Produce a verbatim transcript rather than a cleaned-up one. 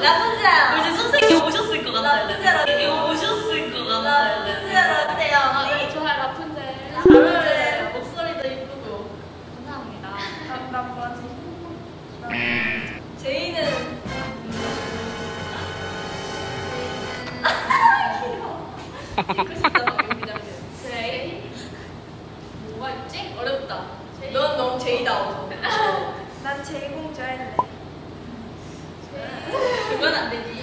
라푼젤. 이제 선생님 오셨을 것 같아요. 라푼젤 오셨을 것 같아요. 라푼젤 어때요? 아, 네, 좋아요. 라푼젤. 라푼젤 목소리도 이쁘고. 감사합니다. 나 뭐지? 제이는 듣고 싶다 연기자님. 제이. 뭐가 있지? 어렵다. 제이. 넌 너무 제이다워. 난 제이공주 할래. 그건 안 되지.